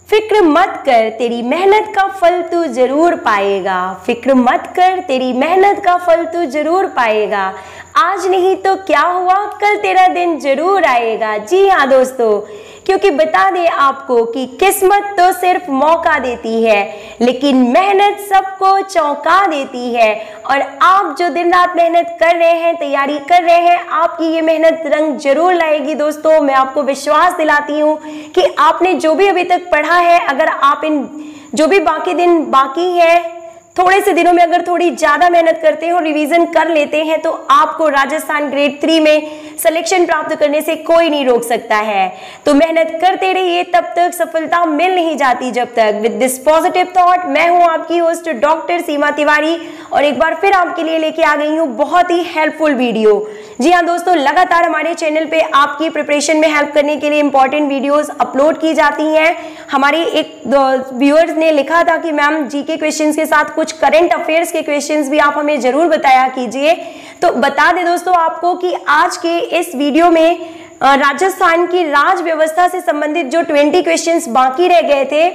फिक्र मत कर, तेरी मेहनत का फल तू जरूर पाएगा। फिक्र मत कर, तेरी मेहनत का फल तू जरूर पाएगा। आज नहीं तो क्या हुआ, कल तेरा दिन जरूर आएगा। जी हाँ दोस्तों, क्योंकि बता दें आपको कि किस्मत तो सिर्फ मौका देती है, लेकिन मेहनत सबको चौंका देती है। और आप जो दिन रात मेहनत कर रहे हैं, तैयारी कर रहे हैं, आपकी ये मेहनत रंग जरूर लाएगी दोस्तों। मैं आपको विश्वास दिलाती हूँ कि आपने जो भी अभी तक पढ़ा है, अगर आप इन जो भी बाकी दिन बाकी है, थोड़े से दिनों में अगर थोड़ी ज्यादा मेहनत करते हैं और रिवीजन कर लेते हैं, तो आपको राजस्थान ग्रेड 3 में सिलेक्शन प्राप्त करने से कोई नहीं रोक सकता है। तो मेहनत करते रहिए, तब तक सफलता मिल नहीं जाती जब तक। विद दिस पॉजिटिव थॉट, मैं हूं आपकी होस्ट डॉक्टर सीमा तिवारी, और एक बार फिर आपके लिए लेके आ गई हूं बहुत ही हेल्पफुल वीडियो। जी हाँ दोस्तों, लगातार हमारे चैनल पे आपकी प्रिपरेशन में हेल्प करने के लिए इंपॉर्टेंट वीडियोस अपलोड की जाती हैं। हमारे एक व्यूअर्स ने लिखा था कि मैम जीके क्वेश्चंस के साथ कुछ करंट अफेयर्स के क्वेश्चंस भी आप हमें जरूर बताया कीजिए। तो बता दें दोस्तों आपको कि आज के इस वीडियो में राजस्थान की राज व्यवस्था से संबंधित जो 20 क्वेश्चंस बाकी रह गए थे,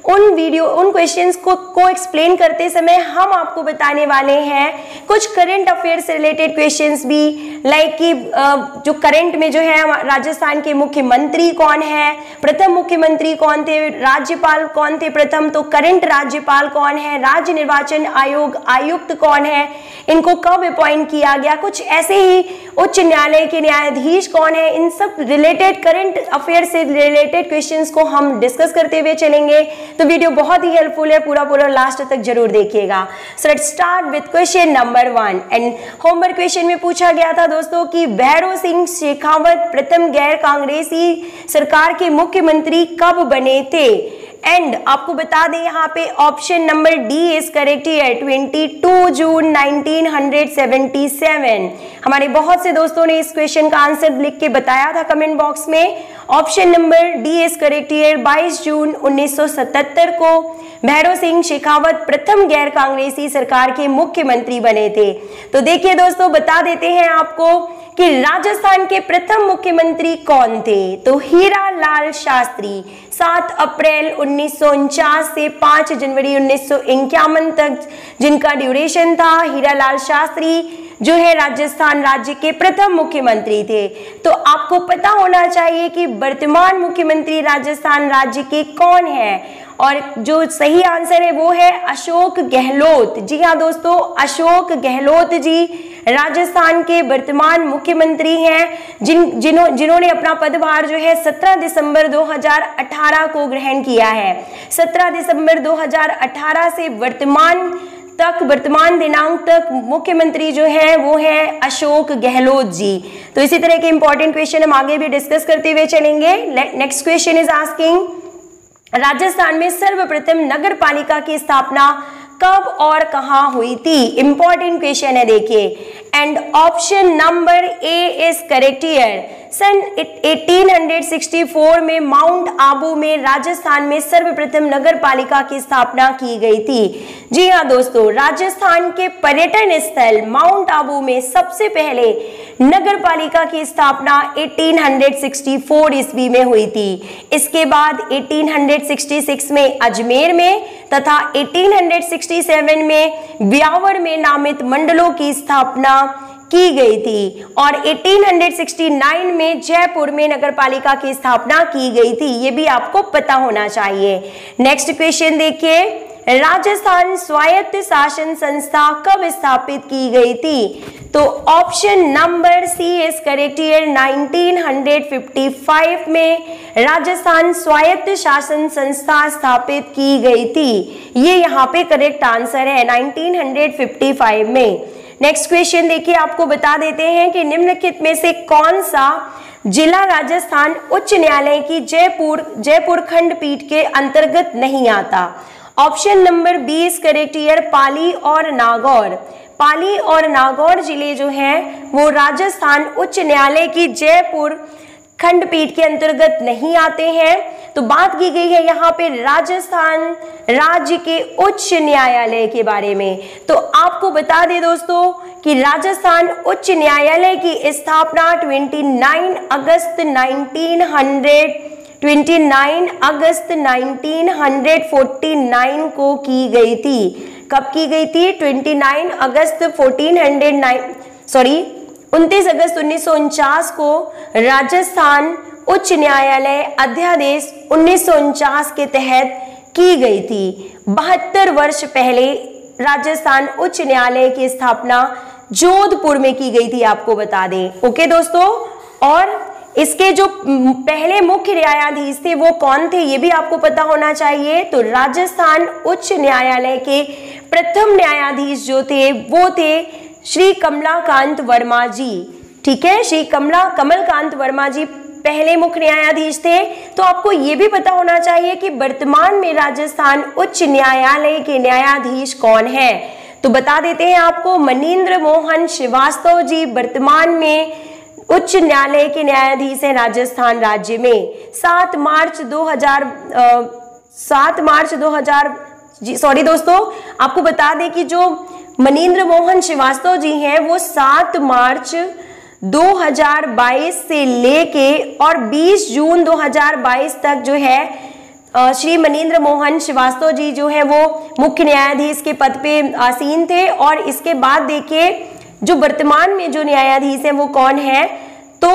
उन क्वेश्चंस को एक्सप्लेन करते समय हम आपको बताने वाले हैं कुछ करंट अफेयर से रिलेटेड क्वेश्चंस भी, लाइक कि जो करंट में जो है राजस्थान के मुख्यमंत्री कौन है, प्रथम मुख्यमंत्री कौन थे, राज्यपाल कौन थे प्रथम, तो करंट राज्यपाल कौन है, राज्य निर्वाचन आयोग आयुक्त कौन है, इनको कब अपॉइंट किया गया, कुछ ऐसे ही उच्च न्यायालय के न्यायाधीश कौन है, इन सब रिलेटेड करंट अफेयर से रिलेटेड क्वेश्चंस को हम डिस्कस करते हुए चलेंगे। तो वीडियो बहुत ही हेल्पफुल है, पूरा लास्ट तक जरूर देखिएगा। So let's start with question number 1। And homework question में पूछा गया था दोस्तों कि भैरों सिंह शेखावत प्रथम गैर कांग्रेसी सरकार के मुख्यमंत्री कब बने थे। एंड आपको बता दें यहाँ पे option number D is correct है, 22 जून 1977। हमारे बहुत से दोस्तों ने इस क्वेश्चन का आंसर लिख के बताया था कमेंट बॉक्स में। Option number D is correct है, 22 जून 1977 को भैरों सिंह शेखावत प्रथम गैर कांग्रेसी सरकार के मुख्यमंत्री बने थे। तो देखिए दोस्तों, बता देते हैं आपको कि राजस्थान के प्रथम मुख्यमंत्री कौन थे। तो हीरा लाल शास्त्री 7 अप्रैल 1949 से 5 जनवरी 1951 तक जिनका ड्यूरेशन था, हीरा लाल शास्त्री जो है राजस्थान राज्य के प्रथम मुख्यमंत्री थे। तो आपको पता होना चाहिए कि वर्तमान मुख्यमंत्री राजस्थान राज्य के कौन है, और जो सही आंसर है वो है अशोक गहलोत। जी हाँ दोस्तों, अशोक गहलोत जी राजस्थान के वर्तमान मुख्यमंत्री हैं, जिन्होंने अपना पदभार जो है 17 दिसंबर 2018 को ग्रहण किया है। 17 दिसंबर 2018 से वर्तमान दिनांक तक मुख्यमंत्री जो है वो है अशोक गहलोत जी। तो इसी तरह के इंपॉर्टेंट क्वेश्चन हम आगे भी डिस्कस करते हुए चलेंगे। Next question is asking, Rajasthan में सर्वप्रथम नगर पालिका की स्थापना कब और कहां हुई थी। इंपॉर्टेंट क्वेश्चन है, देखिए। And option number A is correct here. सन 1864 में माउंट आबू में राजस्थान में सर्वप्रथम नगर पालिका की स्थापना की गई थी। जी हाँ दोस्तों, राजस्थान के पर्यटन स्थल माउंट आबू में सबसे पहले नगर पालिका की स्थापना 1864 ईस्वी में हुई थी। इसके बाद 1866 में अजमेर में तथा 1867 में ब्यावर में नामित मंडलों की स्थापना की गई थी, और 1869 में जयपुर में नगरपालिका की स्थापना की गई थी। ये भी आपको पता होना चाहिए। नेक्स्ट क्वेश्चन देखिए, राजस्थान स्वायत्त शासन संस्था कब स्थापित की गई थी। तो option number C is correct here, 1955 में राजस्थान स्वायत्त शासन संस्था स्थापित की गई थी। ये यहाँ पे करेक्ट आंसर है, 1955 में। नेक्स्ट क्वेश्चन देखिए, आपको बता देते हैं कि निम्नलिखित में से कौन सा जिला राजस्थान उच्च न्यायालय की जयपुर खंडपीठ के अंतर्गत नहीं आता। Option number B is correct here, Pali और नागौर। पाली और नागौर जिले जो हैं वो राजस्थान उच्च न्यायालय की जयपुर खंडपीठ के अंतर्गत नहीं आते हैं। तो बात की गई है यहाँ पे राजस्थान राज्य के उच्च न्यायालय के बारे में। तो आपको बता दें दोस्तों कि राजस्थान उच्च न्यायालय की स्थापना 29 अगस्त 29 अगस्त 1949 को की गई थी। कब की गई थी? 29 अगस्त 29 अगस्त 1949 को राजस्थान उच्च न्यायालय अध्यादेश 1949 के तहत की गई थी। 72 वर्ष पहले राजस्थान उच्च न्यायालय की स्थापना जोधपुर में की गई थी, आपको बता दें। ओके दोस्तों, और इसके जो पहले मुख्य न्यायाधीश थे वो कौन थे, ये भी आपको पता होना चाहिए। तो राजस्थान उच्च न्यायालय के प्रथम न्यायाधीश जो थे वो थे श्री कमलाकांत वर्मा जी। ठीक है, श्री कमलकांत वर्मा जी पहले मुख्य न्यायाधीश थे। तो आपको ये भी पता होना चाहिए कि वर्तमान में राजस्थान उच्च न्यायालय के न्यायाधीश कौन है। तो बता देते हैं आपको, मनीन्द्र मोहन श्रीवास्तव जी वर्तमान में उच्च न्यायालय के न्यायाधीश हैं राजस्थान राज्य में। 7 मार्च 2000 सॉरी दोस्तों, आपको बता दें कि जो मनीन्द्र मोहन श्रीवास्तव जी हैं वो 7 मार्च 2022 से लेके और 20 जून 2022 तक जो है श्री मनीन्द्र मोहन श्रीवास्तव जी जो है वो मुख्य न्यायाधीश के पद पे आसीन थे। और इसके बाद देखिए जो वर्तमान में जो न्यायाधीश हैं वो कौन है, तो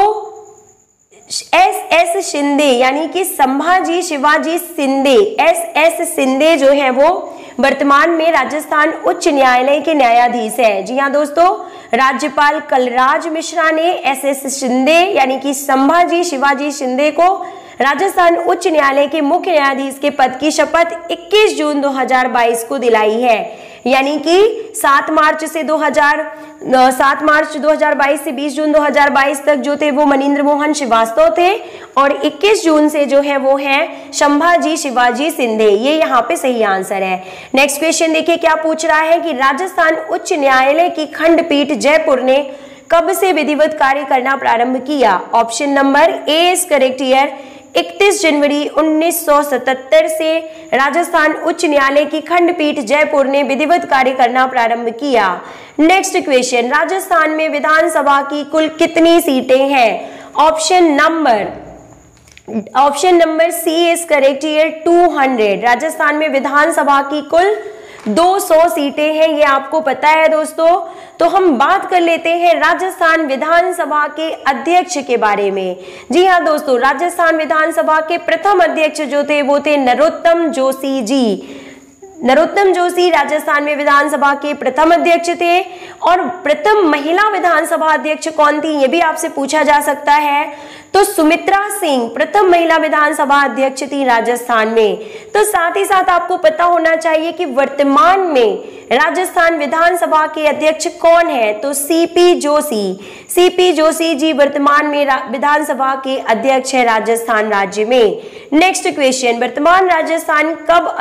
S.S. शिंदे यानी कि संभाजी शिवाजी शिंदे, S.S. शिंदे जो है वो वर्तमान में राजस्थान उच्च न्यायालय के न्यायाधीश है। जी हाँ दोस्तों, राज्यपाल कलराज मिश्रा ने S.S. शिंदे यानी कि संभाजी शिवाजी शिंदे को राजस्थान उच्च न्यायालय के मुख्य न्यायाधीश के पद की शपथ 21 जून 2022 को दिलाई है। यानी कि 7 मार्च 2022 से 20 जून 2022 तक जो थे वो मनीन्द्र मोहन श्रीवास्तव थे और 21 जून से जो है वो है संभाजी शिवाजी शिंदे। ये यहाँ पे सही आंसर है। नेक्स्ट क्वेश्चन देखिए क्या पूछ रहा है कि राजस्थान उच्च न्यायालय की खंडपीठ जयपुर ने कब से विधिवत कार्य करना प्रारंभ किया? Option number A is correct here 31 जनवरी 1977 से राजस्थान उच्च न्यायालय की खंडपीठ जयपुर ने विधिवत कार्य करना प्रारंभ किया। नेक्स्ट क्वेश्चन, राजस्थान में विधानसभा की कुल कितनी सीटें हैं? Option number C is correct here 200। Rajasthan में विधानसभा की कुल 200 सीटें हैं, ये आपको पता है दोस्तों। तो हम बात कर लेते हैं राजस्थान विधानसभा के अध्यक्ष के बारे में। जी हाँ दोस्तों, राजस्थान विधानसभा के प्रथम अध्यक्ष जो थे वो थे नरोत्तम जोशी जी। नरोत्तम जोशी राजस्थान में विधानसभा के प्रथम अध्यक्ष थे। और प्रथम महिला विधानसभा अध्यक्ष कौन थी, ये भी आपसे पूछा जा सकता है। तो सुमित्रा सिंह प्रथम महिला विधानसभा अध्यक्ष थी राजस्थान में। तो साथ ही साथ आपको पता होना चाहिए कि वर्तमान में राजस्थान विधानसभा के अध्यक्ष कौन है, तो सीपी जोशी जी वर्तमान में विधानसभा के अध्यक्ष है राजस्थान राज्य में। नेक्स्ट क्वेश्चन, वर्तमान राजस्थान कब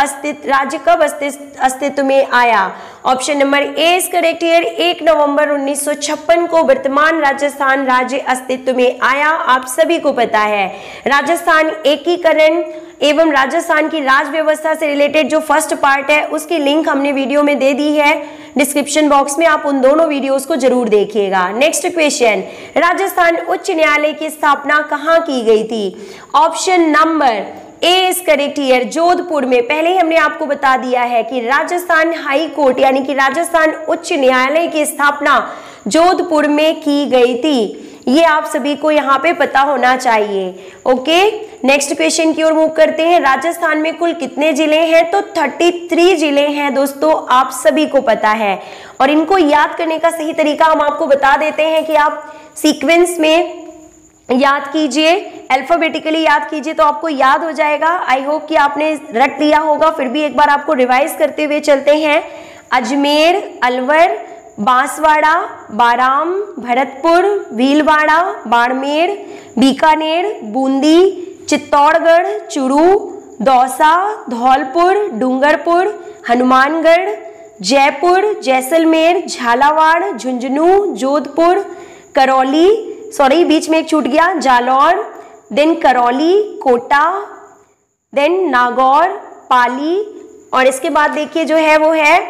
अस्तित्व में आया? Option number A is correct here 1 नवंबर 1956 को वर्तमान राजस्थान राज्य अस्तित्व में आया। आप सभी को पता है राजस्थान एकीकरण एवं राजस्थान की राज व्यवस्था से रिलेटेड जो फर्स्ट पार्ट है उसकी लिंक हमने वीडियो में दे दी है डिस्क्रिप्शन बॉक्स में, आप उन दोनों वीडियोस को जरूर देखिएगा। नेक्स्ट क्वेश्चन, राजस्थान उच्च न्यायालय की स्थापना कहाँ की गई थी? Option number A is correct here Jodhpur में। पहले ही हमने आपको बता दिया है कि राजस्थान हाई कोर्ट यानी कि राजस्थान उच्च न्यायालय की स्थापना जोधपुर में की गई थी। ये आप सभी को यहाँ पे पता होना चाहिए। ओके, नेक्स्ट क्वेश्चन की ओर मूव करते हैं। राजस्थान में कुल कितने जिले हैं? तो 33 जिले हैं दोस्तों, आप सभी को पता है। और इनको याद करने का सही तरीका हम आपको बता देते हैं कि आप सीक्वेंस में याद कीजिए, अल्फाबेटिकली याद कीजिए तो आपको याद हो जाएगा। आई होप कि आपने रट लिया होगा, फिर भी एक बार आपको रिवाइज करते हुए चलते हैं। अजमेर, अलवर, बांसवाड़ा, बाराम, भरतपुर, भीलवाड़ा, बाड़मेर, बीकानेर, बूंदी, चित्तौड़गढ़, चूरू, दौसा, धौलपुर, डूंगरपुर, हनुमानगढ़, जयपुर, जैसलमेर, झालावाड़, झुंझुनू, जोधपुर, करौली, सॉरी बीच में एक छूट गया, जालौर, देन करौली, कोटा, देन नागौर, पाली, और इसके बाद देखिए जो है वो है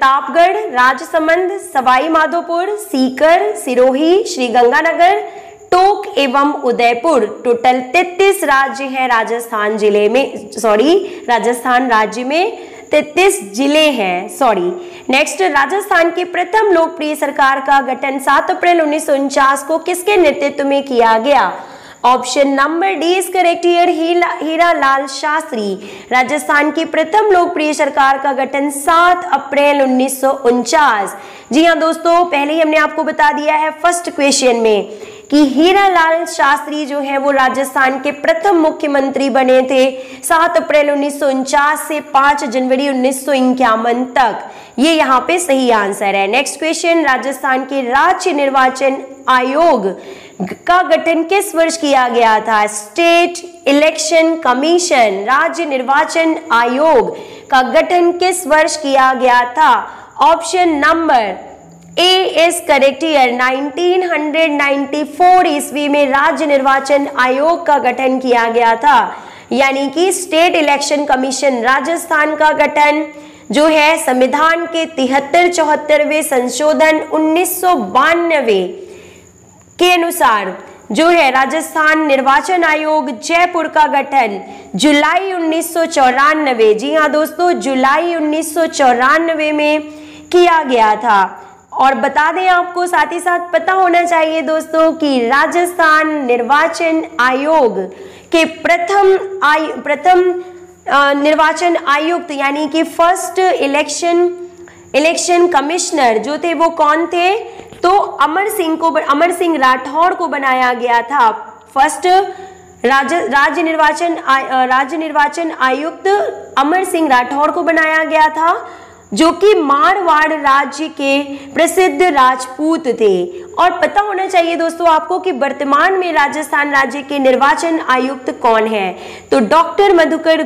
प्रतापगढ़, राजसमंद, सवाई माधोपुर, सीकर, सिरोही, श्रीगंगानगर, टोंक एवं उदयपुर। टोटल 33 राज्य हैं राजस्थान जिले में, राजस्थान राज्य में 33 जिले हैं। नेक्स्ट, राजस्थान की प्रथम लोकप्रिय सरकार का गठन 7 अप्रैल 1949 को किसके नेतृत्व में किया गया? Option number D is correct here, Hiralal Shastri. Rajasthan की प्रथम लोकप्रिय सरकार का गठन 7 अप्रैल 1949। जी हाँ दोस्तों, पहले ही हमने आपको बता दिया है फर्स्ट क्वेश्चन में कि हीरालाल शास्त्री जो है वो राजस्थान के प्रथम मुख्यमंत्री बने थे 7 अप्रैल 1949 से 5 जनवरी 1951 तक। ये यहाँ पे सही आंसर है। नेक्स्ट क्वेश्चन, राजस्थान के राज्य निर्वाचन आयोग का गठन किस वर्ष किया गया था? स्टेट इलेक्शन कमीशन, राज्य निर्वाचन आयोग का गठन किस वर्ष किया गया था? Option number A is correct here, 1994 ईस्वी में राज्य निर्वाचन आयोग का गठन किया गया था, यानी कि स्टेट इलेक्शन कमीशन। राजस्थान का गठन जो है संविधान के 73-74वें संशोधन 1992 के अनुसार जो है राजस्थान निर्वाचन आयोग जयपुर का गठन जुलाई 1994, जी हाँ दोस्तों, जुलाई 1994 में किया गया था। और बता दें आपको, साथ ही साथ पता होना चाहिए दोस्तों कि राजस्थान निर्वाचन आयोग के प्रथम निर्वाचन आयुक्त यानी कि फर्स्ट इलेक्शन कमिश्नर जो थे वो कौन थे? तो अमर सिंह राठौड़ को बनाया गया था। फर्स्ट राज्य निर्वाचन आयुक्त अमर सिंह राठौड़ को बनाया गया था, जो कि मारवाड़ राज्य के प्रसिद्ध राजपूत थे। और पता होना चाहिए दोस्तों आपको कि वर्तमान में राजस्थान राज्य के निर्वाचन आयुक्त कौन है? तो डॉक्टर मधुकर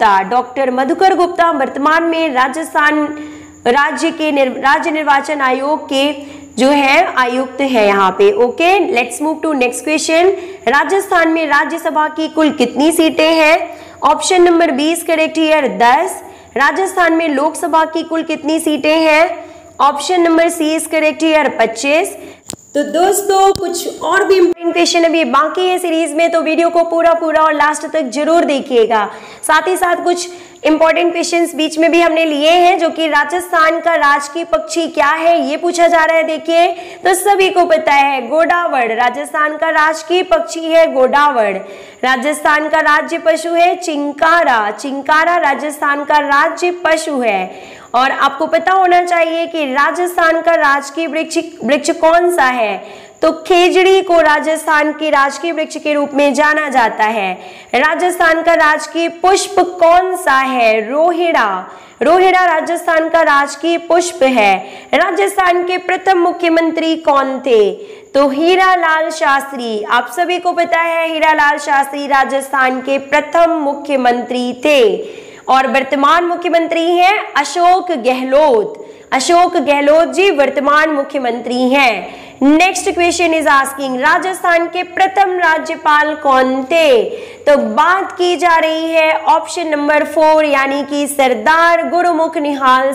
गुप्ता वर्तमान में राजस्थान राज्य के राज्य निर्वाचन आयोग के जो है आयुक्त है यहाँ पे। Okay, let's move to next question. Rajasthan में राज्यसभा की कुल कितनी सीटें हैं? Option number B is correct here, 10। Rajasthan में लोकसभा की कुल कितनी सीटें हैं? Option number C is correct here, 25। तो दोस्तों कुछ और भी इंपॉर्टेंट क्वेश्चन अभी बाकी है सीरीज में, तो वीडियो को पूरा और लास्ट तक जरूर देखिएगा। साथ ही साथ कुछ इंपॉर्टेंट क्वेश्चंस बीच में भी हमने लिए हैं, जो कि राजस्थान का राजकीय पक्षी क्या है ये पूछा जा रहा है। देखिए, तो सभी को पता है गोडावड़ राजस्थान का राजकीय पक्षी है, गोडावड़। राजस्थान का राज्य पशु है चिंकारा राजस्थान का राज्य पशु है। और आपको पता होना चाहिए कि राजस्थान का राजकीय वृक्ष कौन सा है? तो खेजड़ी को राजस्थान के राजकीय वृक्ष के रूप में जाना जाता है। राजस्थान का राजकीय पुष्प कौन सा है? रोहिड़ा राजस्थान का राजकीय पुष्प है। राजस्थान के प्रथम मुख्यमंत्री कौन थे? तो हीरालाल शास्त्री। आप सभी को पता है हीरालाल शास्त्री राजस्थान के प्रथम मुख्यमंत्री थे। और वर्तमान मुख्यमंत्री हैं अशोक गहलोत जी वर्तमान मुख्यमंत्री हैं। Next question is asking, Rajasthan के प्रथम राज्यपाल कौन थे? तो बात की जा रही है ऑप्शन नंबर 4 यानी कि सरदार गुरुमुख निहाल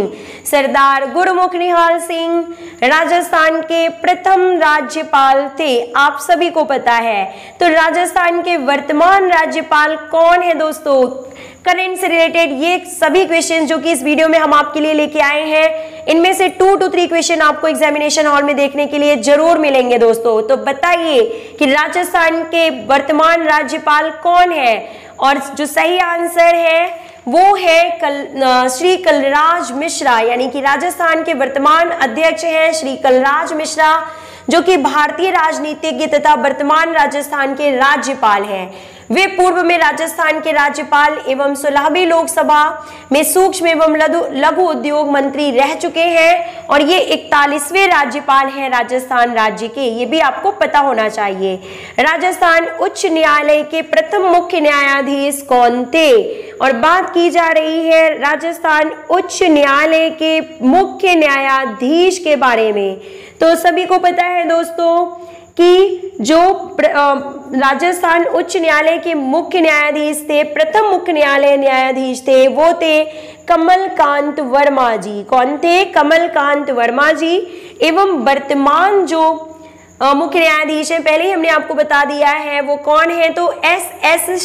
सिंह राजस्थान के प्रथम राज्यपाल थे। आप सभी को पता है। तो राजस्थान के वर्तमान राज्यपाल कौन है दोस्तों? करंट से रिलेटेड ये सभी क्वेश्चन जो कि इस वीडियो में हम आपके लिए लेके आए हैं, इनमें से 2 to 3 क्वेश्चन आपको एग्जामिनेशन हॉल में देखने के लिए जरूर मिलेंगे दोस्तों। तो बताइए कि राजस्थान के वर्तमान राज्यपाल कौन है? और जो सही आंसर है वो है श्री कलराज मिश्रा, यानी कि राजस्थान के वर्तमान अध्यक्ष हैं श्री कलराज मिश्रा, जो कि भारतीय राजनीतिज्ञ तथा वर्तमान राजस्थान के राज्यपाल हैं। वे पूर्व में राजस्थान के राज्यपाल एवं 16वीं लोकसभा में सूक्ष्म एवं लघु उद्योग मंत्री रह चुके हैं और ये 41वें राज्यपाल हैं राजस्थान राज्य के। ये भी आपको पता होना चाहिए। राजस्थान उच्च न्यायालय के प्रथम मुख्य न्यायाधीश कौन थे? और बात की जा रही है राजस्थान उच्च न्यायालय के मुख्य न्यायाधीश के बारे में। तो सभी को पता है दोस्तों कि जो राजस्थान उच्च न्यायालय के मुख्य न्यायाधीश थे, प्रथम मुख्य न्यायाधीश थे, वो थे कमलकांत वर्मा जी। कौन थे? कमलकांत वर्मा जी। एवं वर्तमान जो मुख्य न्यायाधीश हैं, पहले ही हमने आपको बता दिया है वो कौन है, तो एस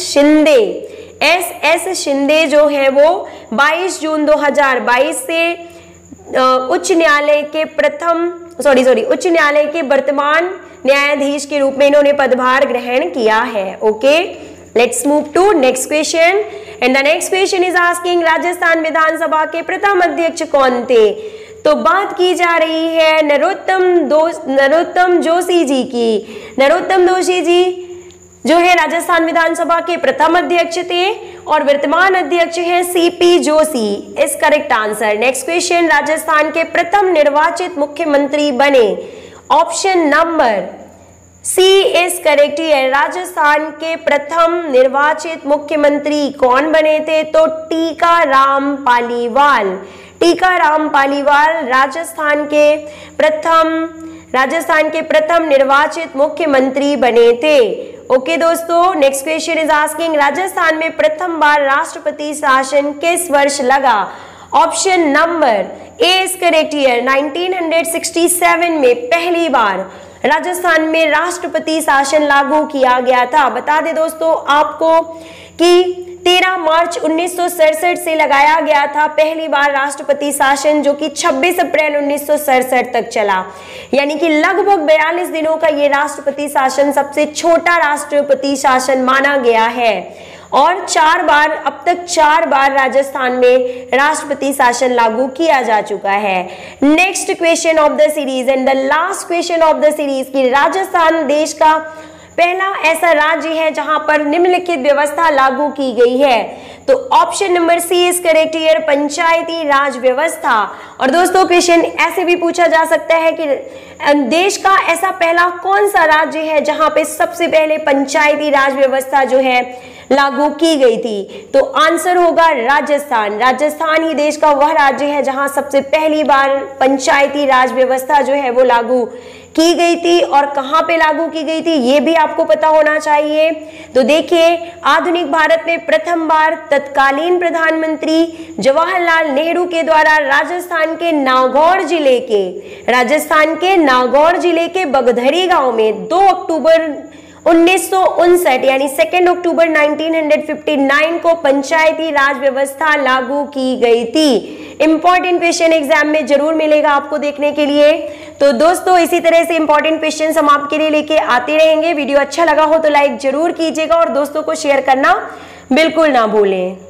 एस शिंदे जो है वो 22 जून 2022 से उच्च न्यायालय के वर्तमान न्यायाधीश के रूप में इन्होंने पदभार ग्रहण किया है। Okay, let's move to next question and the next question is asking Rajasthan Vidhan Sabha के प्रथम अध्यक्ष कौन थे। तो बात की जा रही है नरोत्तम जोशी जी की। नरोत्तम जोशी जी जो है राजस्थान विधानसभा के प्रथम अध्यक्ष थे और वर्तमान अध्यक्ष हैं CP Joshi. Is correct answer. Next question, Rajasthan के प्रथम निर्वाचित मुख्यमंत्री बने। Option number C is correct है। राजस्थान के प्रथम निर्वाचित मुख्यमंत्री कौन बने थे, तो टीकाराम पालीवाल। टीकाराम पालीवाल राजस्थान के प्रथम निर्वाचित मुख्यमंत्री बने थे। ओके दोस्तों, next question is asking Rajasthan में प्रथम बार राष्ट्रपति शासन किस वर्ष लगा। Option number A is correct here. 1967 में पहली बार राजस्थान में राष्ट्रपति शासन लागू किया गया था। बता दें दोस्तों आपको कि 13 मार्च 1967 से लगाया गया था पहली बार राष्ट्रपति शासन, जो कि 26 अप्रैल 1967 तक चला। यानी कि लगभग 42 दिनों का ये राष्ट्रपति शासन सबसे छोटा राष्ट्रपति शासन माना गया है और अब तक 4 बार राजस्थान में राष्ट्रपति शासन लागू किया जा चुका है। Next question of the series and the last question of the series की राजस्थान देश का पहला ऐसा राज्य है जहां पर निम्नलिखित व्यवस्था लागू की गई है। तो option number C is correct here, Panchayati Raj व्यवस्था। और दोस्तों क्वेश्चन ऐसे भी पूछा जा सकता है कि देश का ऐसा पहला कौन सा राज्य है जहां पे सबसे पहले पंचायती राज व्यवस्था जो है लागू की गई थी। तो आंसर होगा राजस्थान। राजस्थान ही देश का वह राज्य है जहां सबसे पहली बार पंचायती राज व्यवस्था जो है वो लागू की गई थी। और कहां पे लागू की गई थी ये भी आपको पता होना चाहिए। तो देखिए, आधुनिक भारत में प्रथम बार तत्कालीन प्रधानमंत्री जवाहरलाल नेहरू के द्वारा राजस्थान के नागौर जिले के बगधरी गांव में 2 अक्टूबर 1959 यानी 2 अक्टूबर 1959 को पंचायती राज व्यवस्था लागू की गई थी। इंपॉर्टेंट क्वेश्चन एग्जाम में जरूर मिलेगा आपको देखने के लिए। तो दोस्तों इसी तरह से इंपॉर्टेंट क्वेश्चन हम आपके लिए लेके आते रहेंगे। वीडियो अच्छा लगा हो तो लाइक जरूर कीजिएगा और दोस्तों को शेयर करना बिल्कुल ना भूलें।